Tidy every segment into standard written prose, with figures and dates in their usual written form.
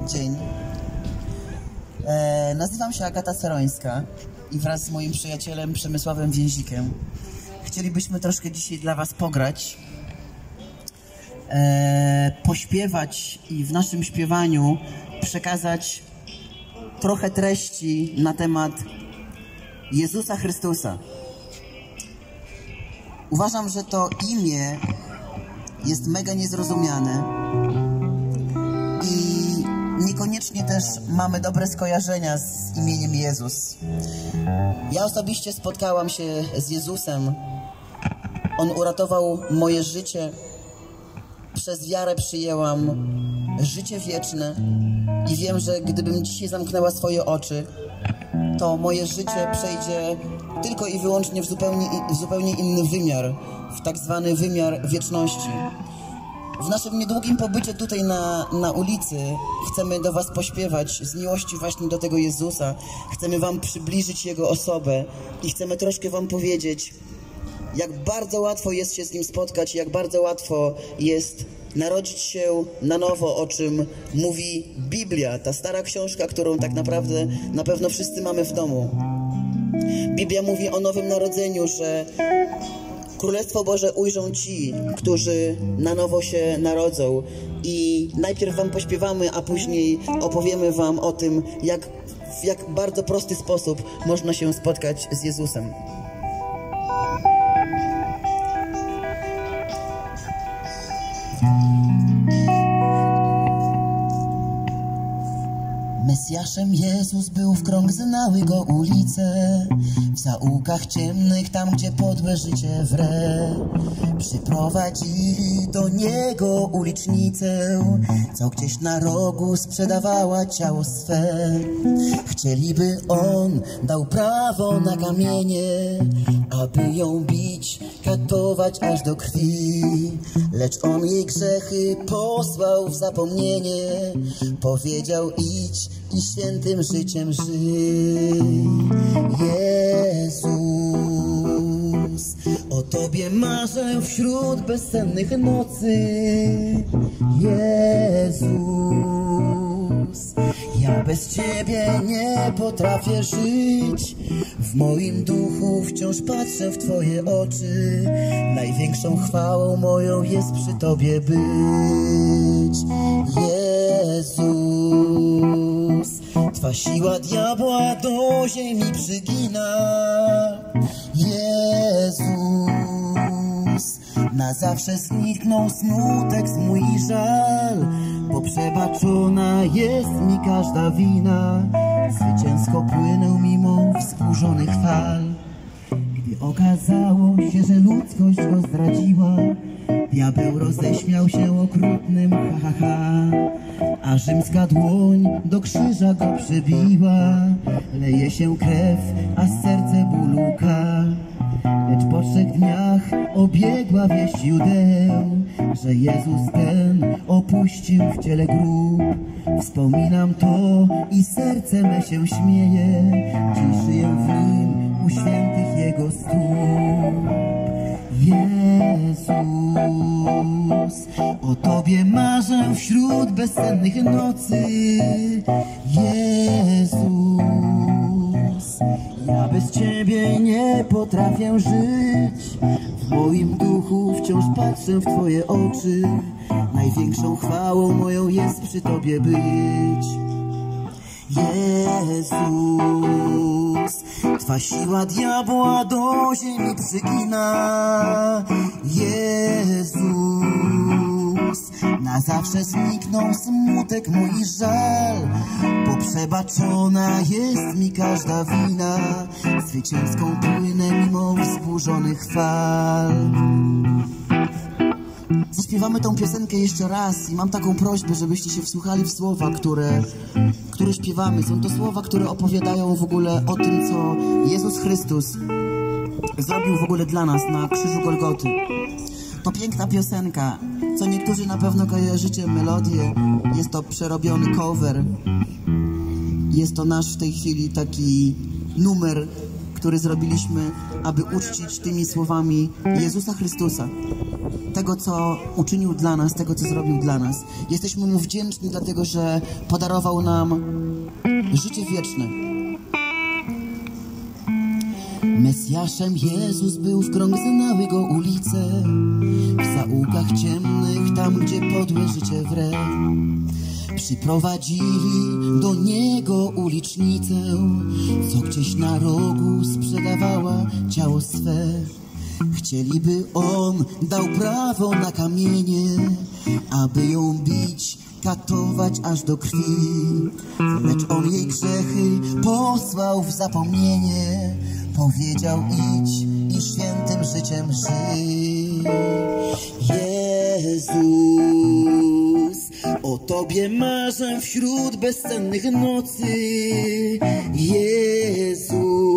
Dzień. Nazywam się Agata Cerońska i wraz z moim przyjacielem Przemysławem Więzikiem chcielibyśmy troszkę dzisiaj dla was pograć, pośpiewać i w naszym śpiewaniu przekazać trochę treści na temat Jezusa Chrystusa. Uważam, że to imię jest mega niezrozumiane i niekoniecznie też mamy dobre skojarzenia z imieniem Jezus. Ja osobiście spotkałam się z Jezusem. On uratował moje życie. Przez wiarę przyjęłam życie wieczne i wiem, że gdybym dzisiaj zamknęła swoje oczy, to moje życie przejdzie tylko i wyłącznie w zupełnie inny wymiar, w tak zwany wymiar wieczności. W naszym niedługim pobycie tutaj na ulicy chcemy do was pośpiewać z miłości właśnie do tego Jezusa. Chcemy wam przybliżyć Jego osobę i chcemy troszkę wam powiedzieć, jak bardzo łatwo jest się z Nim spotkać, jak bardzo łatwo jest narodzić się na nowo, o czym mówi Biblia, ta stara książka, którą tak naprawdę na pewno wszyscy mamy w domu. Biblia mówi o nowym narodzeniu, że Królestwo Boże ujrzą ci, którzy na nowo się narodzą. I najpierw wam pośpiewamy, a później opowiemy wam o tym, w jak bardzo prosty sposób można się spotkać z Jezusem. Mesjaszem Jezus był, w krąg znały Go ulice, w zaułkach ciemnych, tam gdzie podłe życie wre. Przyprowadzili do Niego ulicznicę, co gdzieś na rogu sprzedawała ciało swe. Chcieliby On dał prawo na kamienie, aby ją bić, katować aż do krwi. Lecz On jej grzechy posłał w zapomnienie, powiedział idź i świętym życiem żyj. Jezus, o Tobie marzę wśród bezsennych nocy. Jezus, ja bez Ciebie nie potrafię żyć. W moim duchu wciąż patrzę w Twoje oczy. Największą chwałą moją jest przy Tobie być. Jezus, Twa siła diabła do ziemi przygina. Jezus, na zawsze zniknął smutek mój i żal, bo przebaczona jest mi każda wina. Zwycięsko płynę mimo wzburzonych fal. Gdy okazało się, że ludzkość go zdradziła, diabeł roześmiał się okrutnym ha, ha, ha. A rzymska dłoń do krzyża go przybiła. Leje się krew, a serce ból łka. Lecz po 3 dniach obiegła wieść Judeę, że Jezus ten opuścił w ciele grób. Wspominam to i serce me się śmieje. Dziś żyję w nim u świętych Jego stóp. Jezus, o Tobie marzę wśród bezsennych nocy. Jezus, ja bez Ciebie nie potrafię żyć. W moim duchu wciąż patrzę w Twoje oczy. Największą chwałą moją jest przy Tobie być. Jezus, Twa siła diabła do ziemi przygina. Jezus, na zawsze zniknął smutek mój i żal, bo przebaczona jest mi każda wina. Zwycięską płynę mimo wzburzonych fal. Zaśpiewamy tą piosenkę jeszcze raz i mam taką prośbę, żebyście się wsłuchali w słowa, które śpiewamy. Są to słowa, które opowiadają w ogóle o tym, co Jezus Chrystus zrobił w ogóle dla nas na krzyżu Golgoty. To piękna piosenka, co niektórzy na pewno kojarzycie melodię. Jest to przerobiony cover. Jest to nasz w tej chwili taki numer, który zrobiliśmy, aby uczcić tymi słowami Jezusa Chrystusa. tego, co uczynił dla nas, tego, co zrobił dla nas. Jesteśmy Mu wdzięczni, dlatego że podarował nam życie wieczne. Mesjaszem Jezus był, w krąg znały Go ulice, w zaułkach ciemnych, tam gdzie podłe życie wre. Przyprowadzili do Niego ulicznicę, co gdzieś na rogu sprzedawała ciało swe. Chcieliby On dał prawo na kamienie, aby ją bić, katować aż do krwi. Lecz On jej grzechy posłał w zapomnienie, powiedział idź i świętym życiem żyj. Jezus, o Tobie marzę wśród bezsennych nocy. Jezus,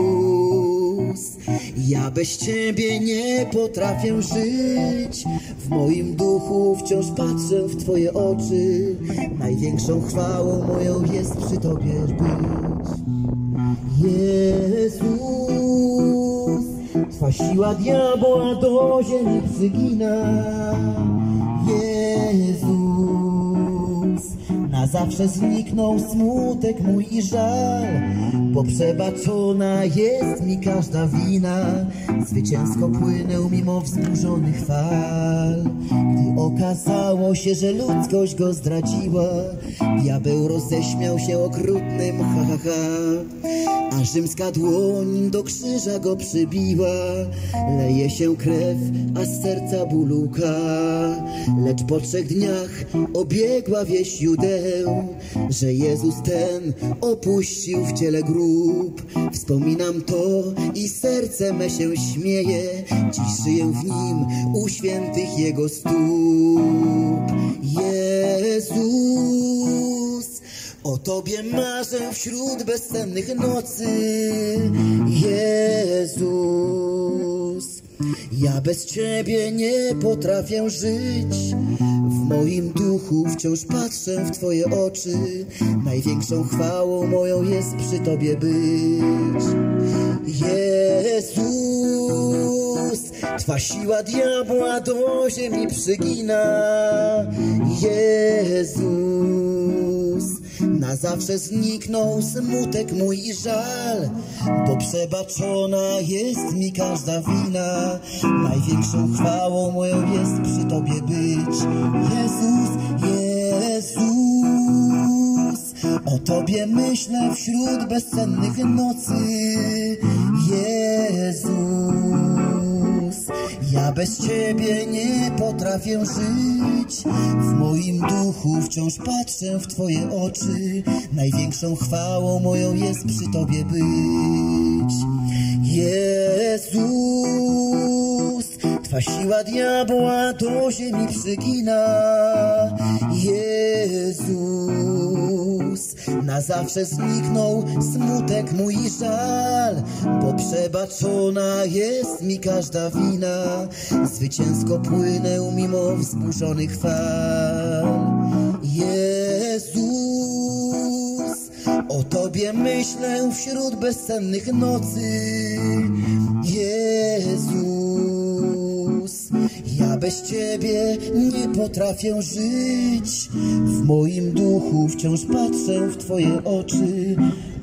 ja bez Ciebie nie potrafię żyć. W moim duchu wciąż patrzę w Twoje oczy. Największą chwałą moją jest przy Tobie być. Jezus, Twa siła diabła do ziemi przygina. Jezus, na zawsze zniknął smutek mój i żal, bo przebaczona jest mi każda wina. Zwycięsko płynę mimo wzburzonych fal. Gdy okazało się, że ludzkość Go zdradziła, diabeł roześmiał się okrutnym ha, ha, ha. A rzymska dłoń do krzyża Go przybiła. Leje się krew, a z serca ból łka. Lecz po 3 dniach obiegła wieść Judeę, że Jezus ten opuścił w ciele grób. Wspominam to i serce me się śmieje. Dziś żyję w Nim u świętych Jego stóp. Jezus, o Tobie marzę wśród bezsennych nocy. Jezus, ja bez Ciebie nie potrafię żyć. W moim duchu wciąż patrzę w Twoje oczy. Największą chwałą moją jest przy Tobie być. Jezus, Twa siła diabła do ziemi przygina. Jezus, na zawsze zniknął smutek mój i żal, bo przebaczona jest mi każda wina. Największą chwałą moją jest przy Tobie być. Jezus, Jezus, o Tobie myślę wśród bezsennych nocy. Jezus, ja bez Ciebie nie potrafię żyć. W moim duchu wciąż patrzę w Twoje oczy. Największą chwałą moją jest przy Tobie być. Jezus, Twa siła diabła do ziemi przygina. Jezus, na zawsze zniknął smutek mój i żal, bo przebaczona jest mi każda wina. Zwycięsko płynę mimo wzburzonych fal. Jezus, o Tobie myślę wśród bezsennych nocy. Jezus, ja bez Ciebie nie potrafię żyć. W moim duchu wciąż patrzę w Twoje oczy.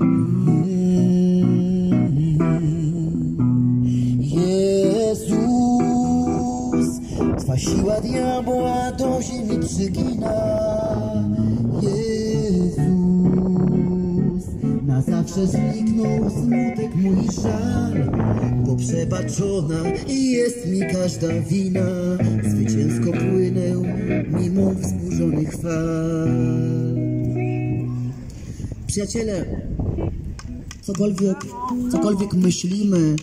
Jezus, Twa siła diabła do ziemi przygina. Jezus, na zawsze zniknął smutek mój i żal, bo przebaczona jest mi każda wina. Zwycięsko płynę mimo wzburzonych fal. Przyjaciele, cokolwiek myślimy,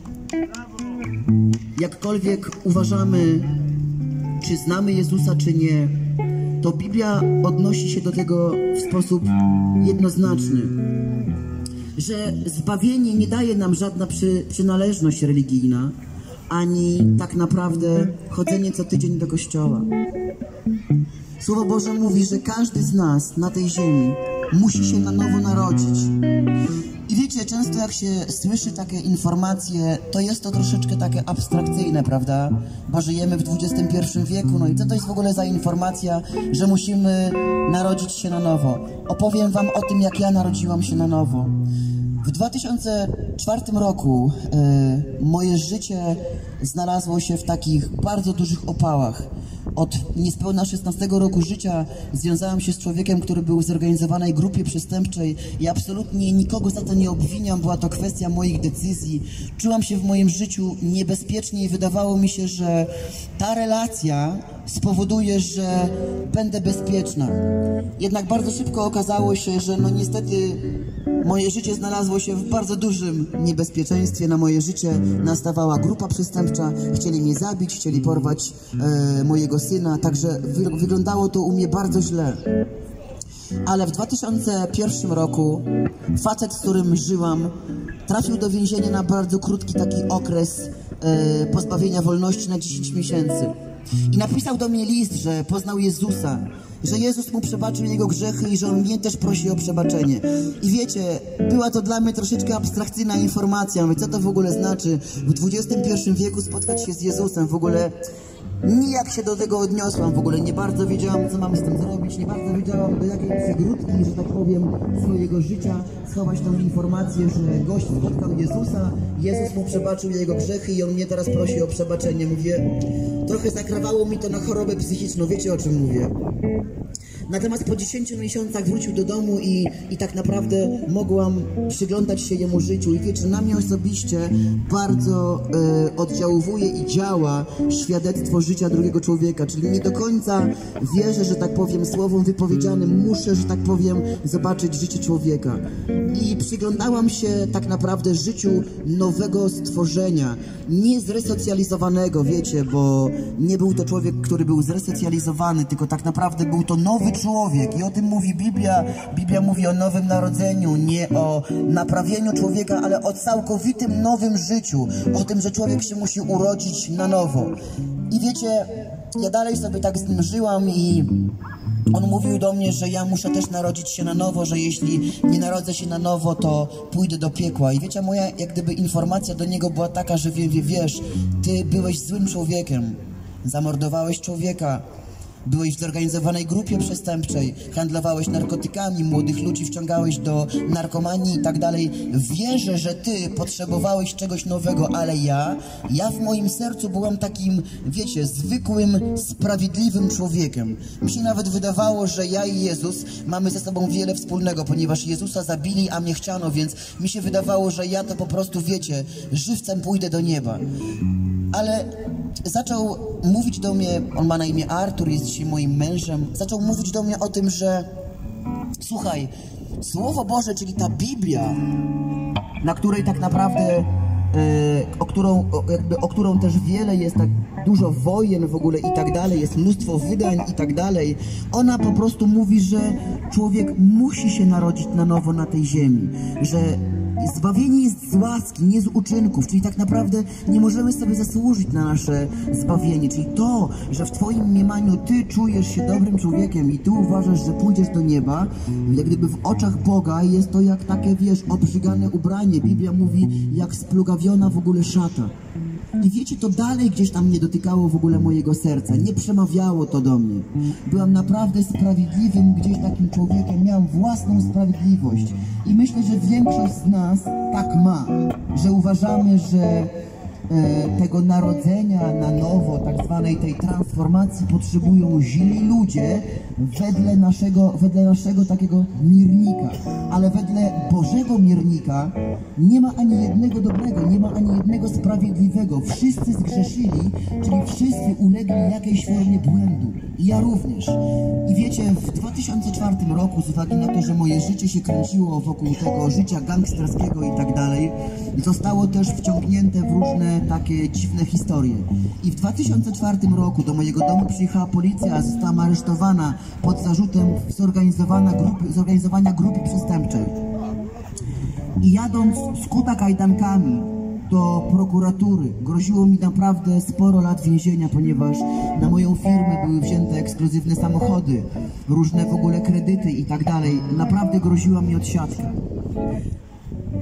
jakkolwiek uważamy, czy znamy Jezusa, czy nie, to Biblia odnosi się do tego w sposób jednoznaczny, że zbawienie nie daje nam żadna przynależność religijna, ani tak naprawdę chodzenie co tydzień do kościoła. Słowo Boże mówi, że każdy z nas na tej ziemi musi się na nowo narodzić. I wiecie, często jak się słyszy takie informacje, to jest to troszeczkę takie abstrakcyjne, prawda? Bo żyjemy w XXI wieku, no i co to jest w ogóle za informacja, że musimy narodzić się na nowo? Opowiem wam o tym, jak ja narodziłam się na nowo. W 2004 roku moje życie znalazło się w takich bardzo dużych opałach. Od niespełna 16 roku życia związałam się z człowiekiem, który był w zorganizowanej grupie przestępczej i absolutnie nikogo za to nie obwiniam, była to kwestia moich decyzji. Czułam się w moim życiu niebezpiecznie i wydawało mi się, że ta relacja spowoduje, że będę bezpieczna. Jednak bardzo szybko okazało się, że no niestety moje życie znalazło się w bardzo dużym niebezpieczeństwie. Na moje życie nastawała grupa przestępcza, chcieli mnie zabić, chcieli porwać mojego syna, także wyglądało to u mnie bardzo źle. Ale w 2001 roku facet, z którym żyłam, trafił do więzienia na bardzo krótki taki okres pozbawienia wolności na 10 miesięcy. I napisał do mnie list, że poznał Jezusa, że Jezus mu przebaczył jego grzechy i że on mnie też prosi o przebaczenie. I wiecie, była to dla mnie troszeczkę abstrakcyjna informacja. Mówię, co to w ogóle znaczy w XXI wieku spotkać się z Jezusem? W ogóle nijak się do tego odniosłam, w ogóle nie bardzo wiedziałam, co mam z tym zrobić, nie bardzo wiedziałam, do jakiej przygródki, że tak powiem, swojego życia schować tą informację, że gość spotkał Jezusa, Jezus mu przebaczył jego grzechy i on mnie teraz prosi o przebaczenie. Mówię, trochę zakrawało mi to na chorobę psychiczną, wiecie o czym mówię. Natomiast po 10 miesiącach wrócił do domu i tak naprawdę mogłam przyglądać się jemu życiu. I wiecie, na mnie osobiście bardzo oddziałuje i działa świadectwo życia drugiego człowieka. Czyli nie do końca wierzę, że tak powiem, słowom wypowiedzianym muszę, że tak powiem, zobaczyć życie człowieka. I przyglądałam się tak naprawdę życiu nowego stworzenia. Nie zresocjalizowanego, wiecie, bo nie był to człowiek, który był zresocjalizowany, tylko tak naprawdę był to nowy człowiek. I o tym mówi Biblia. Biblia mówi o nowym narodzeniu, nie o naprawieniu człowieka, ale o całkowitym nowym życiu. O tym, że człowiek się musi urodzić na nowo. I wiecie, ja dalej sobie tak z nim żyłam i on mówił do mnie, że ja muszę też narodzić się na nowo, że jeśli nie narodzę się na nowo, to pójdę do piekła. I wiecie, moja jak gdyby informacja do niego była taka, że wiesz, ty byłeś złym człowiekiem, zamordowałeś człowieka, byłeś w zorganizowanej grupie przestępczej, handlowałeś narkotykami, młodych ludzi wciągałeś do narkomanii i tak dalej. Wierzę, że ty potrzebowałeś czegoś nowego, ale ja w moim sercu byłem takim, wiecie, zwykłym, sprawiedliwym człowiekiem. Mi się nawet wydawało, że ja i Jezus mamy ze sobą wiele wspólnego, ponieważ Jezusa zabili, a mnie chciano, więc mi się wydawało, że ja to po prostu, wiecie, żywcem pójdę do nieba. Ale zaczął mówić do mnie, on ma na imię Artur, jest dzisiaj moim mężem, zaczął mówić do mnie o tym, że słuchaj, Słowo Boże, czyli ta Biblia, na której tak naprawdę, o którą też wiele jest, tak dużo wojen w ogóle i tak dalej, jest mnóstwo wydań i tak dalej, ona po prostu mówi, że człowiek musi się narodzić na nowo na tej ziemi, że zbawienie jest z łaski, nie z uczynków, czyli tak naprawdę nie możemy sobie zasłużyć na nasze zbawienie, czyli to, że w twoim mniemaniu ty czujesz się dobrym człowiekiem i ty uważasz, że pójdziesz do nieba, jak gdyby w oczach Boga jest to jak takie, wiesz, obrzygane ubranie. Biblia mówi, jak splugawiona w ogóle szata. I wiecie, to dalej gdzieś tam nie dotykało w ogóle mojego serca, nie przemawiało to do mnie. Byłam naprawdę sprawiedliwym gdzieś takim człowiekiem, miałam własną sprawiedliwość. I myślę, że większość z nas tak ma, że uważamy, że tego narodzenia na nowo, tak zwanej tej transformacji potrzebują źli ludzie wedle naszego takiego miernika. Ale wedle Bożego miernika nie ma ani jednego dobrego, nie ma ani jednego sprawiedliwego. Wszyscy zgrzeszyli, czyli wszyscy ulegli jakiejś formie błędu. I ja również. I wiecie, w 2004 roku, z uwagi na to, że moje życie się kręciło wokół tego życia gangsterskiego i tak dalej, zostało też wciągnięte w różne takie dziwne historie. I w 2004 roku do mojego domu przyjechała policja, zostałam aresztowana pod zarzutem zorganizowania grupy przestępczej. I jadąc skuta kajdankami do prokuratury, groziło mi naprawdę sporo lat więzienia, ponieważ na moją firmę były wzięte ekskluzywne samochody, różne w ogóle kredyty i tak dalej. Naprawdę groziła mi odsiadka.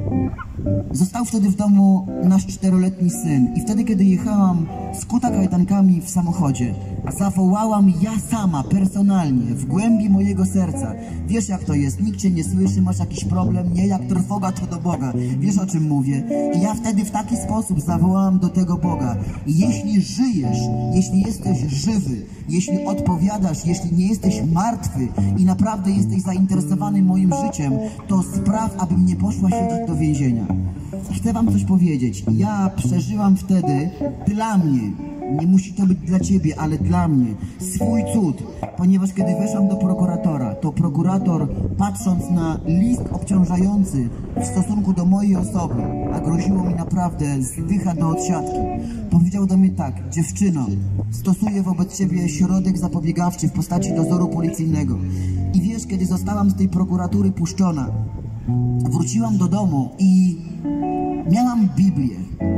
Został wtedy w domu nasz 4-letni syn i wtedy, kiedy jechałam z kuta kajdankami w samochodzie, zawołałam ja sama, personalnie, w głębi mojego serca. Wiesz, jak to jest, nikt cię nie słyszy, masz jakiś problem, nie, jak trwoga to do Boga. Wiesz, o czym mówię? I ja wtedy w taki sposób zawołałam do tego Boga. Jeśli żyjesz, jeśli jesteś żywy, jeśli odpowiadasz, jeśli nie jesteś martwy i naprawdę jesteś zainteresowany moim życiem, to spraw, abym nie poszła siedzieć do więzienia. Chcę wam coś powiedzieć. Ja przeżyłam wtedy dla mnie, nie musi to być dla ciebie, ale dla mnie, swój cud, ponieważ kiedy weszłam do prokuratora, to prokurator, patrząc na list obciążający w stosunku do mojej osoby, a groziło mi naprawdę zdycha do odsiadki, powiedział do mnie tak: dziewczyno, stosuję wobec ciebie środek zapobiegawczy w postaci dozoru policyjnego. I wiesz, kiedy zostałam z tej prokuratury puszczona, wróciłam do domu i miałam Biblię.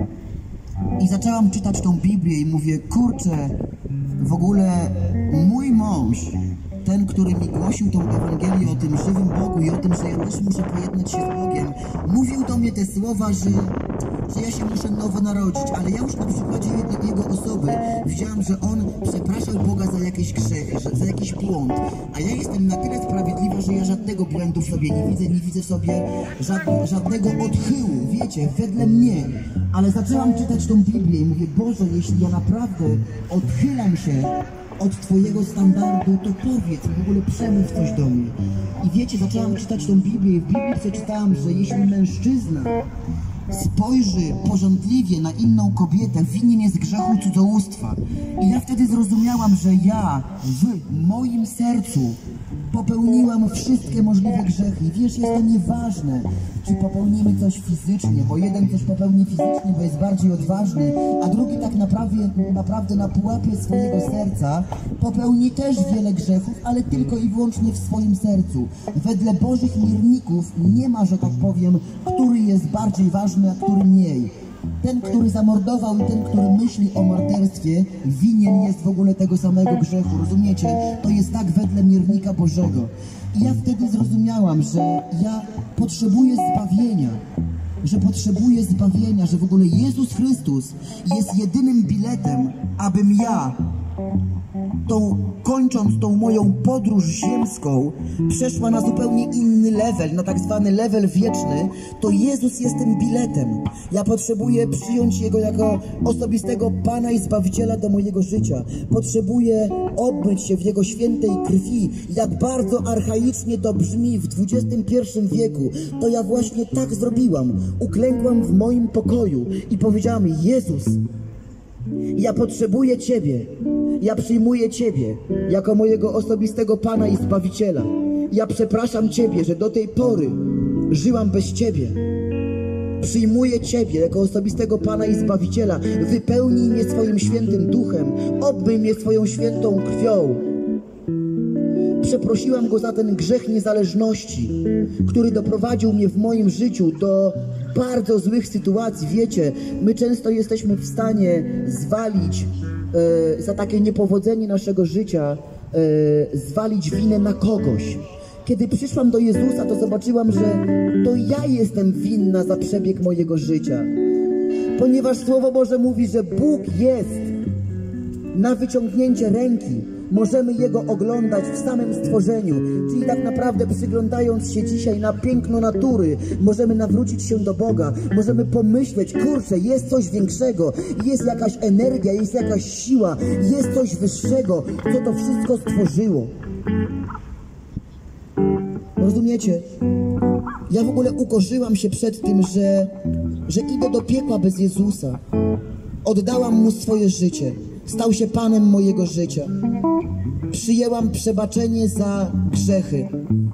I zaczęłam czytać tą Biblię i mówię, kurczę, w ogóle mój mąż, ten, który mi głosił tą Ewangelię o tym żywym Bogu i o tym, że ja też muszę pojednać się z Bogiem, mówił do mnie te słowa, że ja się muszę nowo narodzić, ale ja już na przykładzie jego osoby widziałam, że on przepraszał Boga za jakieś grzechy, za jakiś błąd, a ja jestem na tyle sprawiedliwa, że ja żadnego błędu w sobie nie widzę w sobie żadnego odchyłu, wiecie, wedle mnie. Ale zaczęłam czytać tą Biblię i mówię, Boże, jeśli ja naprawdę odchylam się od Twojego standardu, to powiedz, w ogóle przemów coś do mnie. I wiecie, zaczęłam czytać tą Biblię i w Biblii przeczytałam, że jeśli mężczyzna spojrzy pożądliwie na inną kobietę, winien jest grzechu cudzołóstwa. I ja wtedy zrozumiałam, że ja w moim sercu popełniłam wszystkie możliwe grzechy. I wiesz, jest to nieważne, czy popełnimy coś fizycznie, bo jeden coś popełni fizycznie, bo jest bardziej odważny, a drugi tak naprawdę na pułapie swojego serca popełni też wiele grzechów, ale tylko i wyłącznie w swoim sercu. Wedle Bożych mierników nie ma, że tak powiem, który jest bardziej ważny, a który mniej. Ten, który zamordował i ten, który myśli o morderstwie, winien jest w ogóle tego samego grzechu. Rozumiecie? To jest tak wedle miernika Bożego. I ja wtedy zrozumiałam, że ja potrzebuję zbawienia, że w ogóle Jezus Chrystus jest jedynym biletem, abym ja, kończąc tą moją podróż ziemską, przeszła na zupełnie inny level, na tak zwany level wieczny. To Jezus jest tym biletem. Ja potrzebuję przyjąć Jego jako osobistego Pana i Zbawiciela do mojego życia. Potrzebuję obmyć się w Jego świętej krwi. Jak bardzo archaicznie to brzmi w XXI wieku, to ja właśnie tak zrobiłam. Uklękłam w moim pokoju i powiedziałam, Jezus, ja potrzebuję Ciebie. Ja przyjmuję Ciebie jako mojego osobistego Pana i Zbawiciela. Ja przepraszam Ciebie, że do tej pory żyłam bez Ciebie. Przyjmuję Ciebie jako osobistego Pana i Zbawiciela. Wypełnij mnie swoim świętym duchem. Obmyj mnie swoją świętą krwią. Przeprosiłam Go za ten grzech niezależności, który doprowadził mnie w moim życiu do bardzo złych sytuacji. Wiecie, my często jesteśmy w stanie zwalić za takie niepowodzenie naszego życia, zwalić winę na kogoś. Kiedy przyszłam do Jezusa, to zobaczyłam, że to ja jestem winna za przebieg mojego życia. Ponieważ Słowo Boże mówi, że Bóg jest na wyciągnięcie ręki. Możemy Jego oglądać w samym stworzeniu. Czyli tak naprawdę przyglądając się dzisiaj na piękno natury, możemy nawrócić się do Boga. Możemy pomyśleć, kurczę, jest coś większego, jest jakaś energia, jest jakaś siła, jest coś wyższego, co to wszystko stworzyło. Rozumiecie? Ja w ogóle ukorzyłam się przed tym, że idę do piekła bez Jezusa. Oddałam Mu swoje życie. Stał się Panem mojego życia. Przyjęłam przebaczenie za grzechy.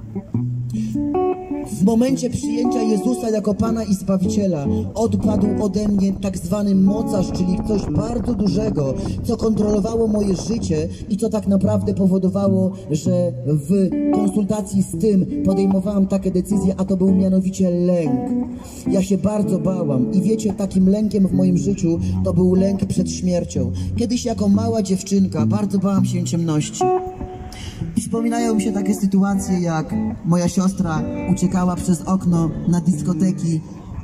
W momencie przyjęcia Jezusa jako Pana i Zbawiciela odpadł ode mnie tak zwany mocarz, czyli coś bardzo dużego, co kontrolowało moje życie i co tak naprawdę powodowało, że w konsultacji z tym podejmowałam takie decyzje, a to był mianowicie lęk. Ja się bardzo bałam i wiecie, takim lękiem w moim życiu to był lęk przed śmiercią. Kiedyś jako mała dziewczynka bardzo bałam się ciemności. Przypominają mi się takie sytuacje, jak moja siostra uciekała przez okno na dyskoteki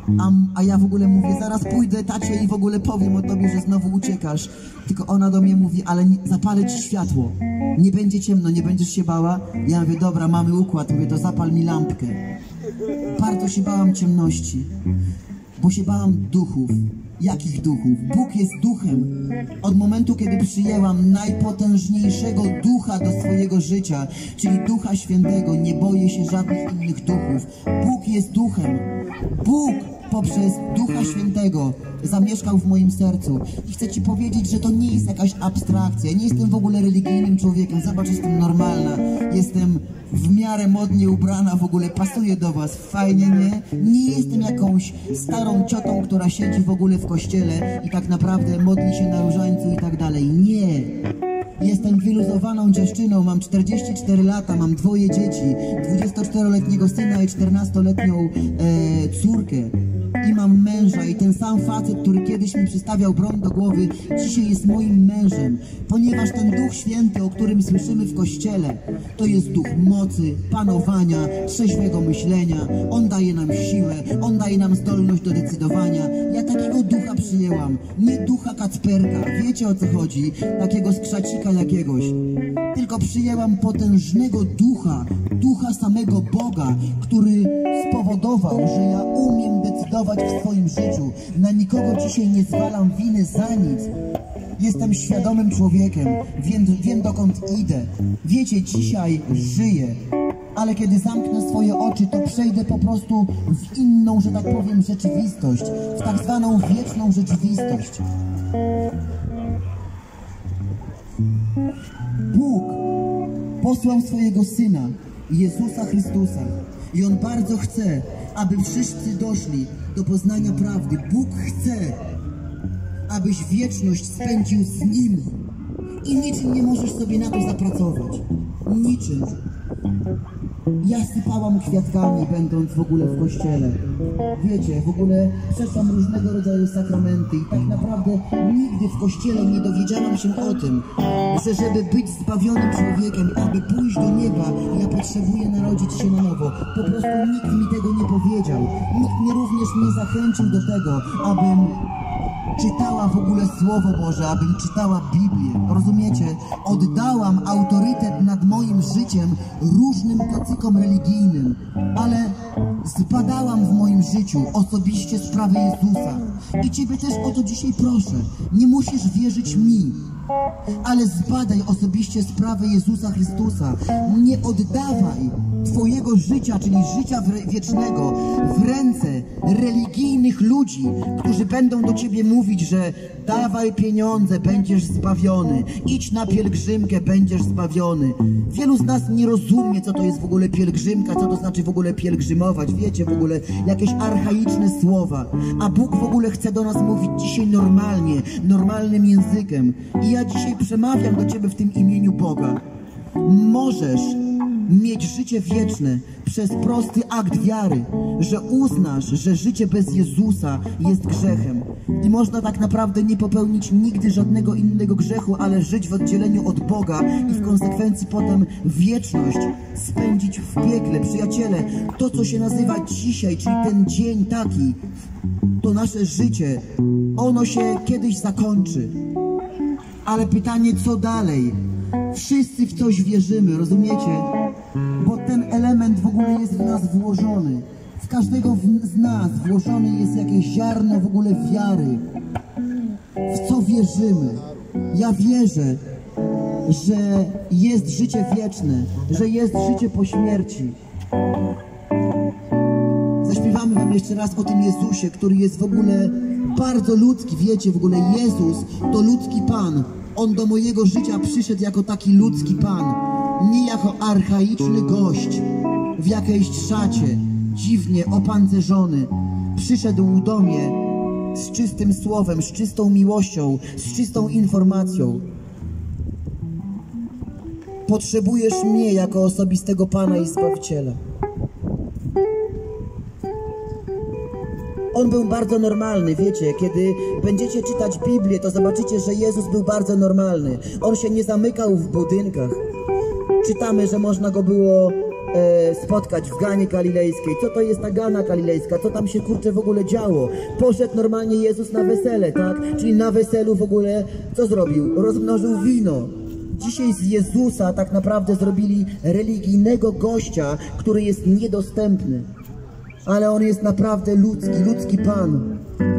A ja w ogóle mówię, zaraz pójdę, tacie, i w ogóle powiem o tobie, że znowu uciekasz. Tylko ona do mnie mówi, ale zapalę ci światło. Nie będzie ciemno, nie będziesz się bała? Ja mówię, dobra, mamy układ. Mówię, to zapal mi lampkę. Bardzo się bałam ciemności, bo się bałam duchów. Jakich duchów? Bóg jest duchem. Od momentu, kiedy przyjęłam najpotężniejszego ducha do swojego życia, czyli Ducha Świętego, nie boję się żadnych innych duchów. Bóg jest duchem. Bóg poprzez Ducha Świętego zamieszkał w moim sercu. I chcę ci powiedzieć, że to nie jest jakaś abstrakcja. Ja nie jestem w ogóle religijnym człowiekiem. Zobacz, jestem normalna. Jestem w miarę modnie ubrana, w ogóle pasuję do was. Fajnie, nie? Nie jestem jakąś starą ciotą, która siedzi w ogóle w kościele i tak naprawdę modli się na różańcu i tak dalej. Nie. Jestem wyluzowaną dziewczyną, mam 44 lata, mam 2 dzieci, 24-letniego syna i 14-letnią córkę. I mam męża, i ten sam facet, który kiedyś mi przystawiał broń do głowy, dzisiaj jest moim mężem. Ponieważ ten Duch Święty, o którym słyszymy w Kościele, to jest duch mocy, panowania, trzeźwego myślenia. On daje nam siłę, on daje nam zdolność do decydowania. Ja takiego ducha przyjęłam, nie ducha Kacperka, wiecie o co chodzi, takiego skrzacika jakiegoś. Tylko przyjęłam potężnego ducha, ducha samego Boga, który spowodował, że ja umiem decydować w swoim życiu. Na nikogo dzisiaj nie zwalam winy za nic. Jestem świadomym człowiekiem, wiem dokąd idę. Wiecie, dzisiaj żyję, ale kiedy zamknę swoje oczy, to przejdę po prostu w inną, że tak powiem, rzeczywistość, w tak zwaną wieczną rzeczywistość. Bóg posłał swojego Syna, Jezusa Chrystusa, i On bardzo chce, aby wszyscy doszli do poznania prawdy. Bóg chce, abyś wieczność spędził z Nim. I niczym nie możesz sobie na to zapracować. Niczym. Ja sypałam kwiatkami, będąc w ogóle w kościele. Wiecie, w ogóle przeszłam różnego rodzaju sakramenty i tak naprawdę nigdy w kościele nie dowiedziałam się o tym, że żeby być zbawionym człowiekiem, aby pójść do nieba, ja potrzebuję narodzić się na nowo. Po prostu nikt mi tego nie powiedział. Nikt mnie również nie zachęcił do tego, abym czytała w ogóle Słowo Boże, abym czytała Biblię. Rozumiecie? Oddałam autorytet nad moim życiem różnym kacykom religijnym, ale zbadałam w moim życiu osobiście sprawę Jezusa. I Ciebie też o to dzisiaj proszę. Nie musisz wierzyć mi, ale zbadaj osobiście sprawę Jezusa Chrystusa. Nie oddawaj Twojego życia, czyli życia wiecznego, w ręce religijnych ludzi, którzy będą do Ciebie mówić, że dawaj pieniądze, będziesz zbawiony, idź na pielgrzymkę, będziesz zbawiony. Wielu z nas nie rozumie, co to jest w ogóle pielgrzymka, co to znaczy w ogóle pielgrzymować, wiecie, w ogóle jakieś archaiczne słowa. A Bóg w ogóle chce do nas mówić dzisiaj normalnie, normalnym językiem. I ja dzisiaj przemawiam do Ciebie w tym imieniu Boga. Możesz mieć życie wieczne przez prosty akt wiary, że uznasz, że życie bez Jezusa jest grzechem. I można tak naprawdę nie popełnić nigdy żadnego innego grzechu, ale żyć w oddzieleniu od Boga i w konsekwencji potem wieczność spędzić w piekle. Przyjaciele, to co się nazywa dzisiaj, czyli ten dzień taki, to nasze życie, ono się kiedyś zakończy. Ale pytanie, co dalej? Wszyscy w coś wierzymy, rozumiecie? Bo ten element w ogóle jest w nas włożony. W każdego z nas włożone jest jakieś ziarno w ogóle wiary. W co wierzymy? Ja wierzę, że jest życie wieczne, że jest życie po śmierci. Zaśpiewamy wam jeszcze raz o tym Jezusie, który jest w ogóle bardzo ludzki. Wiecie, w ogóle Jezus to ludzki Pan. On do mojego życia przyszedł jako taki ludzki Pan, nie jako archaiczny gość w jakiejś szacie, dziwnie opancerzony. Przyszedł do mnie z czystym słowem, z czystą miłością, z czystą informacją. Potrzebujesz mnie jako osobistego Pana i Zbawiciela. On był bardzo normalny, wiecie, kiedy będziecie czytać Biblię, to zobaczycie, że Jezus był bardzo normalny. On się nie zamykał w budynkach. Czytamy, że można go było spotkać w Ganie Galilejskiej. Co to jest ta Gana Galilejska? Co tam się, kurczę, w ogóle działo? Poszedł normalnie Jezus na wesele, tak? Czyli na weselu w ogóle co zrobił? Rozmnożył wino. Dzisiaj z Jezusa tak naprawdę zrobili religijnego gościa, który jest niedostępny. Ale On jest naprawdę ludzki Pan.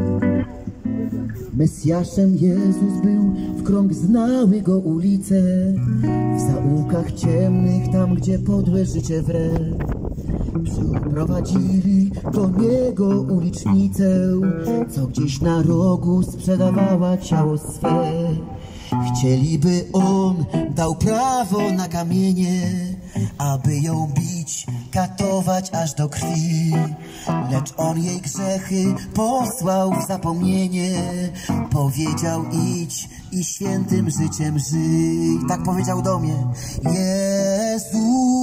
Mesjaszem Jezus był, w krąg znały Go ulice, w zaułkach ciemnych, tam gdzie podłe życie wre. Przyprowadzili do Niego ulicznicę, co gdzieś na rogu sprzedawała ciało swe. Chcieliby On dał prawo na kamienie, aby ją bić, katować aż do krwi. Lecz On jej grzechy posłał w zapomnienie. Powiedział: idź i świętym życiem żyj. Tak powiedział do mnie. Jezus,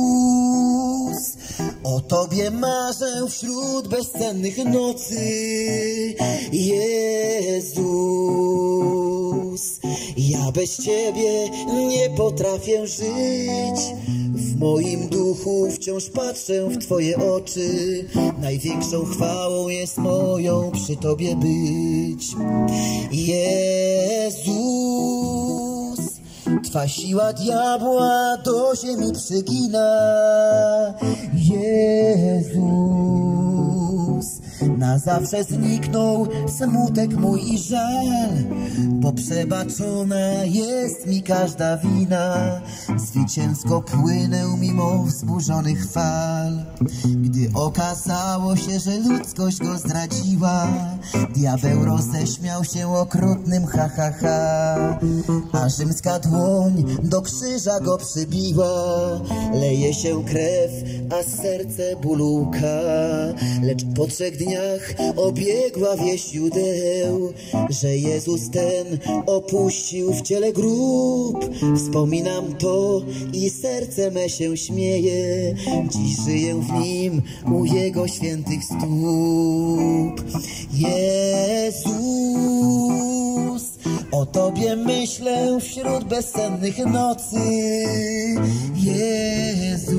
o Tobie marzę wśród bezsennych nocy. Jezus, ja bez Ciebie nie potrafię żyć. W moim duchu wciąż patrzę w Twoje oczy. Największą chwałą jest moją przy Tobie być. Jezus, Twa siła diabła do ziemi przygina. Jezus, na zawsze zniknął smutek mój i żal, bo przebaczona jest mi każda wina. Zwycięsko płynę mimo wzburzonych fal. Gdy okazało się, że ludzkość go zdradziła, diabeł roześmiał się okrutnym ha, ha, ha. A rzymska dłoń do krzyża go przybiła. Leje się krew, a serce bólu łka. Lecz po 3 dniach obiegła wieść Judeł, że Jezus ten opuścił w ciele grób. Wspominam to i serce me się śmieje. Dziś żyję w nim u Jego świętych stóp. Jezus, o Tobie myślę wśród bezsennych nocy. Jezus,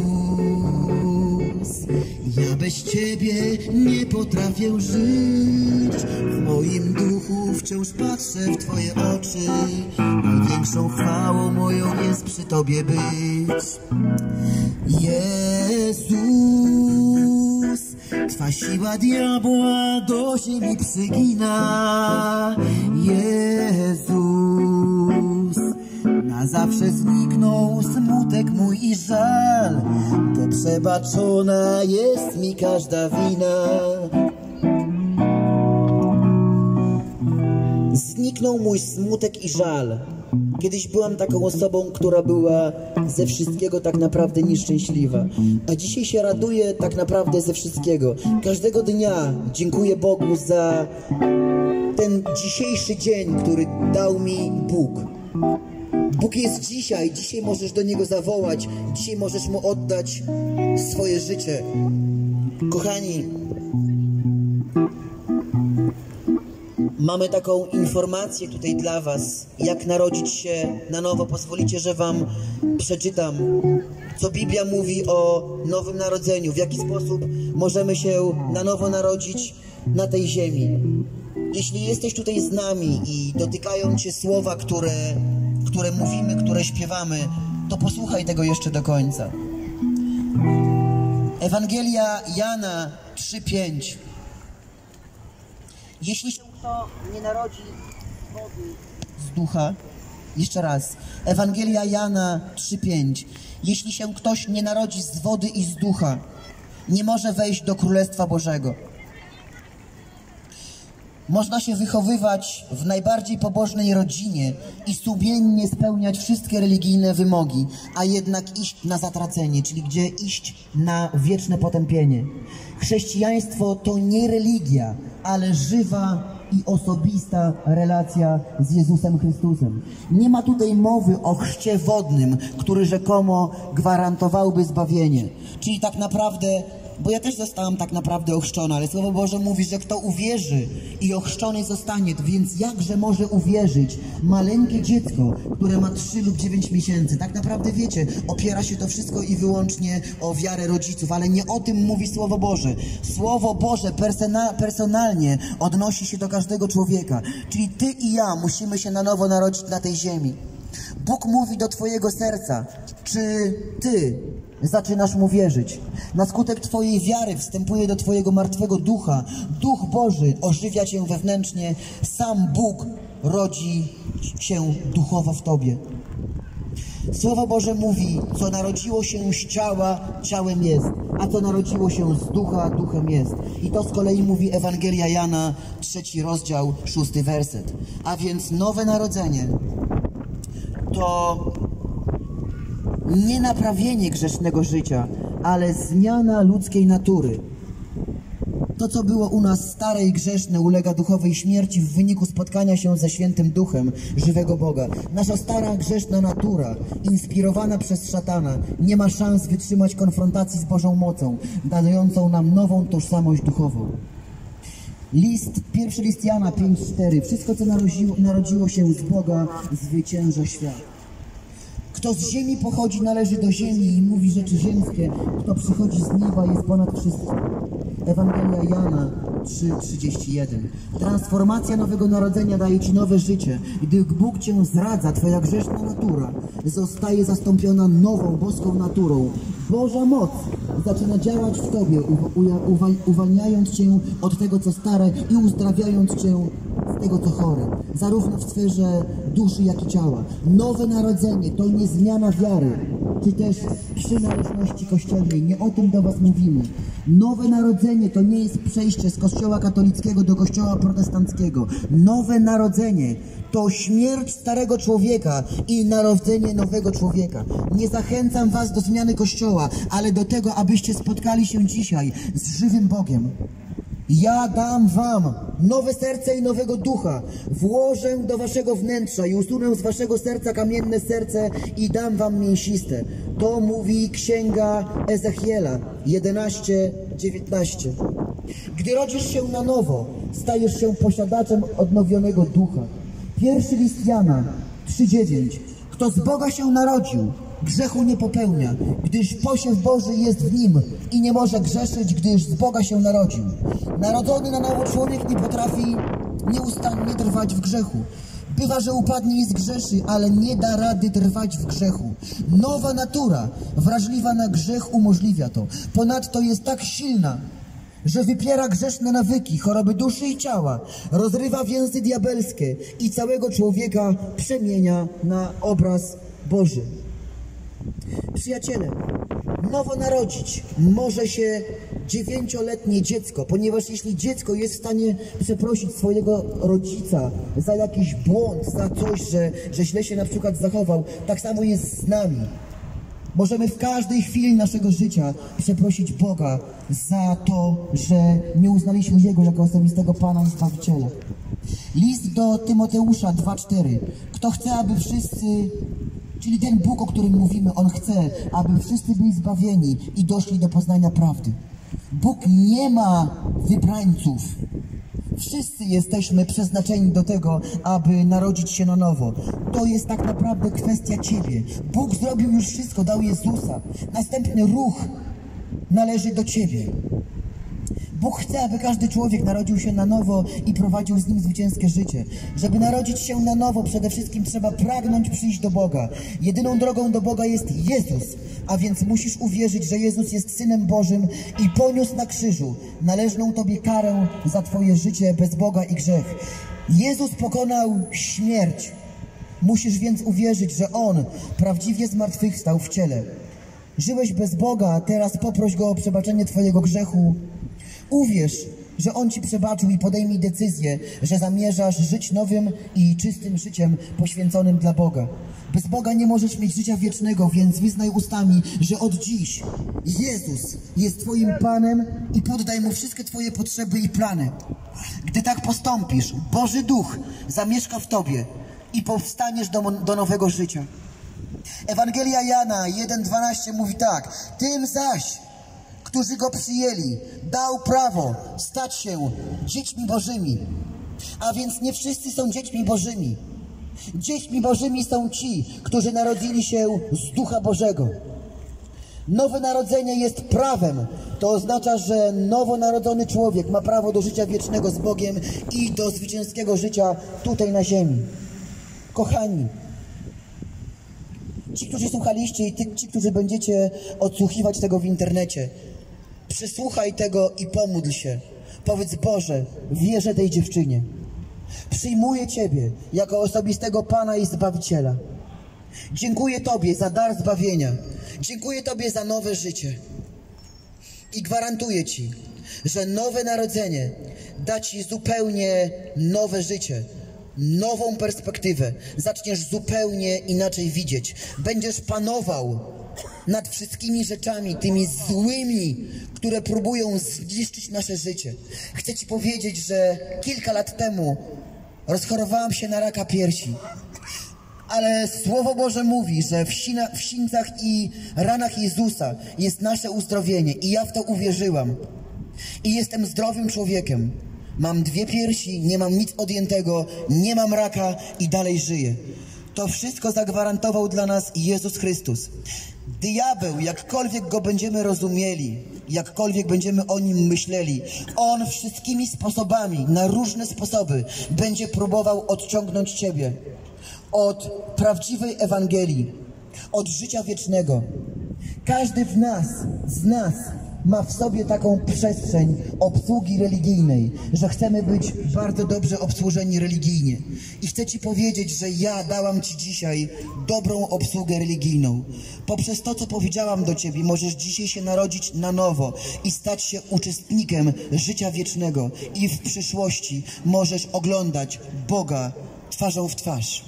ja bez Ciebie nie potrafię żyć. W moim duchu wciąż patrzę w Twoje oczy. Największą chwałą moją jest przy Tobie być. Jezus, Twa siła diabła do ziemi przygina. Jezus, na zawsze zniknął smutek mój i żal, bo przebaczona jest mi każda wina. Zniknął mój smutek i żal. Kiedyś byłam taką osobą, która była ze wszystkiego tak naprawdę nieszczęśliwa. A dzisiaj się raduję tak naprawdę ze wszystkiego. Każdego dnia dziękuję Bogu za ten dzisiejszy dzień, który dał mi Bóg. Bóg jest dzisiaj. Dzisiaj możesz do Niego zawołać. Dzisiaj możesz Mu oddać swoje życie. Kochani, mamy taką informację tutaj dla Was, jak narodzić się na nowo. Pozwolicie, że Wam przeczytam, co Biblia mówi o nowym narodzeniu, w jaki sposób możemy się na nowo narodzić na tej ziemi. Jeśli jesteś tutaj z nami i dotykają Cię słowa, które mówimy, które śpiewamy, to posłuchaj tego jeszcze do końca. Ewangelia Jana 3:5. Jeśli się kto nie narodzi z wody, z ducha, jeszcze raz, Ewangelia Jana 3:5. Jeśli się ktoś nie narodzi z wody i z ducha, nie może wejść do Królestwa Bożego. Można się wychowywać w najbardziej pobożnej rodzinie i sumiennie spełniać wszystkie religijne wymogi, a jednak iść na zatracenie, czyli gdzie iść na wieczne potępienie. Chrześcijaństwo to nie religia, ale żywa i osobista relacja z Jezusem Chrystusem. Nie ma tutaj mowy o chrzcie wodnym, który rzekomo gwarantowałby zbawienie. Czyli tak naprawdę bo ja też zostałam tak naprawdę ochrzczona, ale Słowo Boże mówi, że kto uwierzy i ochrzczony zostanie, więc jakże może uwierzyć maleńkie dziecko, które ma 3 lub 9 miesięcy? Tak naprawdę wiecie, opiera się to wszystko i wyłącznie o wiarę rodziców, ale nie o tym mówi Słowo Boże. Słowo Boże personalnie odnosi się do każdego człowieka, czyli ty i ja musimy się na nowo narodzić na tej ziemi. Bóg mówi do twojego serca, czy ty zaczynasz mu wierzyć. Na skutek twojej wiary wstępuje do twojego martwego ducha. Duch Boży ożywia cię wewnętrznie. Sam Bóg rodzi się duchowo w tobie. Słowo Boże mówi, co narodziło się z ciała, ciałem jest, a co narodziło się z ducha, duchem jest. I to z kolei mówi Ewangelia Jana, 3 rozdział, 6 werset. A więc nowe narodzenie to nie naprawienie grzesznego życia, ale zmiana ludzkiej natury. To, co było u nas stare i grzeszne, ulega duchowej śmierci w wyniku spotkania się ze Świętym Duchem, żywego Boga. Nasza stara, grzeszna natura, inspirowana przez szatana, nie ma szans wytrzymać konfrontacji z Bożą mocą, dającą nam nową tożsamość duchową. Pierwszy list Jana 5:4. Wszystko, co narodziło się z Boga, zwycięża świat. Kto z ziemi pochodzi, należy do ziemi i mówi rzeczy ziemskie. Kto przychodzi z nieba, jest ponad wszystkim. Ewangelia Jana 3:31. Transformacja nowego narodzenia daje ci nowe życie. Gdy Bóg cię zdradza, twoja grzeszna natura zostaje zastąpiona nową, boską naturą. Boża moc zaczyna działać w tobie, uwalniając cię od tego, co stare i uzdrawiając cię z tego, co chore. Zarówno w sferze duszy, jak i ciała. Nowe narodzenie to nie zmiana wiary, czy też przynależności kościelnej. Nie o tym do was mówimy. Nowe narodzenie to nie jest przejście z kościoła katolickiego do kościoła protestanckiego. Nowe narodzenie to śmierć starego człowieka i narodzenie nowego człowieka. Nie zachęcam was do zmiany kościoła, ale do tego, abyście spotkali się dzisiaj z żywym Bogiem. Ja dam wam nowe serce i nowego ducha. Włożę do waszego wnętrza i usunę z waszego serca kamienne serce i dam wam mięsiste. To mówi Księga Ezechiela 11:19. Gdy rodzisz się na nowo, stajesz się posiadaczem odnowionego ducha. Pierwszy list Jana 3:9. Kto z Boga się narodził, grzechu nie popełnia, gdyż posiew Boży jest w nim i nie może grzeszyć, gdyż z Boga się narodził. Narodzony na nowo człowiek nie potrafi nieustannie trwać w grzechu. Bywa, że upadnie i zgrzeszy, ale nie da rady trwać w grzechu. Nowa natura, wrażliwa na grzech, umożliwia to. Ponadto jest tak silna, że wypiera grzeszne nawyki, choroby duszy i ciała, rozrywa więzy diabelskie i całego człowieka przemienia na obraz Boży. Przyjaciele, nowo narodzić może się 9-letnie dziecko, ponieważ jeśli dziecko jest w stanie przeprosić swojego rodzica za jakiś błąd, za coś, że źle się na przykład zachował, tak samo jest z nami. Możemy w każdej chwili naszego życia przeprosić Boga za to, że nie uznaliśmy Jego jako osobistego Pana i Zbawiciela. List do Tymoteusza 2:4. Kto chce, aby wszyscy, czyli ten Bóg, o którym mówimy, On chce, aby wszyscy byli zbawieni i doszli do poznania prawdy. Bóg nie ma wybrańców. Wszyscy jesteśmy przeznaczeni do tego, aby narodzić się na nowo. To jest tak naprawdę kwestia ciebie. Bóg zrobił już wszystko, dał Jezusa. Następny ruch należy do ciebie. Bóg chce, aby każdy człowiek narodził się na nowo i prowadził z nim zwycięskie życie. Żeby narodzić się na nowo, przede wszystkim trzeba pragnąć przyjść do Boga. Jedyną drogą do Boga jest Jezus, a więc musisz uwierzyć, że Jezus jest Synem Bożym i poniósł na krzyżu należną tobie karę za twoje życie bez Boga i grzech. Jezus pokonał śmierć. Musisz więc uwierzyć, że On prawdziwie zmartwychwstał w ciele. Żyłeś bez Boga, teraz poproś Go o przebaczenie twojego grzechu. Uwierz, że On ci przebaczył i podejmij decyzję, że zamierzasz żyć nowym i czystym życiem poświęconym dla Boga. Bez Boga nie możesz mieć życia wiecznego, więc wyznaj ustami, że od dziś Jezus jest twoim Panem i poddaj Mu wszystkie twoje potrzeby i plany. Gdy tak postąpisz, Boży Duch zamieszka w tobie i powstaniesz do nowego życia. Ewangelia Jana 1:12 mówi tak. Tym zaś, którzy Go przyjęli, dał prawo stać się dziećmi Bożymi. A więc nie wszyscy są dziećmi Bożymi. Dziećmi Bożymi są ci, którzy narodzili się z Ducha Bożego. Nowe narodzenie jest prawem. To oznacza, że nowonarodzony człowiek ma prawo do życia wiecznego z Bogiem i do zwycięskiego życia tutaj na ziemi. Kochani, ci, którzy słuchaliście i ci, którzy będziecie odsłuchiwać tego w internecie, przesłuchaj tego i pomódl się. Powiedz: Boże, wierzę tej dziewczynie. Przyjmuję Ciebie jako osobistego Pana i Zbawiciela. Dziękuję Tobie za dar zbawienia. Dziękuję Tobie za nowe życie. I gwarantuję Ci, że nowe narodzenie da Ci zupełnie nowe życie, nową perspektywę. Zaczniesz zupełnie inaczej widzieć. Będziesz panował nad wszystkimi rzeczami, tymi złymi, które próbują zniszczyć nasze życie. Chcę Ci powiedzieć, że kilka lat temu rozchorowałam się na raka piersi. Ale Słowo Boże mówi, że w sińcach i ranach Jezusa jest nasze uzdrowienie. I ja w to uwierzyłam. I jestem zdrowym człowiekiem. Mam 2 piersi, nie mam nic odjętego, nie mam raka i dalej żyję. To wszystko zagwarantował dla nas Jezus Chrystus. Diabeł, jakkolwiek go będziemy rozumieli, jakkolwiek będziemy o nim myśleli, on wszystkimi sposobami, na różne sposoby będzie próbował odciągnąć Ciebie od prawdziwej Ewangelii, od życia wiecznego. Każdy z nas ma w sobie taką przestrzeń obsługi religijnej, że chcemy być bardzo dobrze obsłużeni religijnie. I chcę Ci powiedzieć, że ja dałam Ci dzisiaj dobrą obsługę religijną. Poprzez to, co powiedziałam do Ciebie, możesz dzisiaj się narodzić na nowo i stać się uczestnikiem życia wiecznego. I w przyszłości możesz oglądać Boga twarzą w twarz.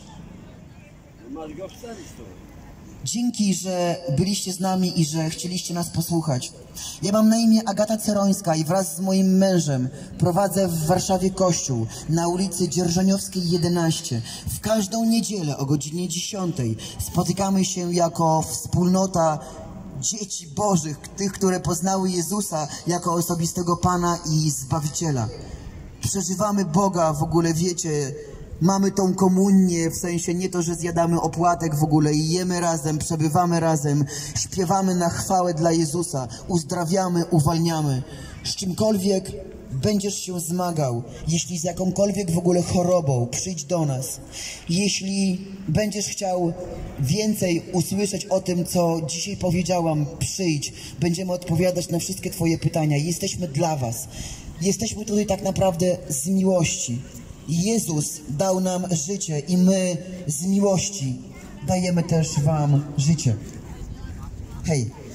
Dzięki, że byliście z nami i że chcieliście nas posłuchać. Ja mam na imię Agata Cerońska i wraz z moim mężem prowadzę w Warszawie kościół na ulicy Dzierżoniowskiej 11. W każdą niedzielę o godzinie 10 spotykamy się jako wspólnota dzieci Bożych, tych, które poznały Jezusa jako osobistego Pana i Zbawiciela. Przeżywamy Boga w ogóle, wiecie. Mamy tą komunię, w sensie nie to, że zjadamy opłatek w ogóle i jemy razem, przebywamy razem, śpiewamy na chwałę dla Jezusa, uzdrawiamy, uwalniamy. Z czymkolwiek będziesz się zmagał, jeśli z jakąkolwiek w ogóle chorobą, przyjdź do nas. Jeśli będziesz chciał więcej usłyszeć o tym, co dzisiaj powiedziałam, przyjdź. Będziemy odpowiadać na wszystkie Twoje pytania. Jesteśmy dla Was. Jesteśmy tutaj tak naprawdę z miłości. Jezus dał nam życie i my z miłości dajemy też Wam życie. Hej!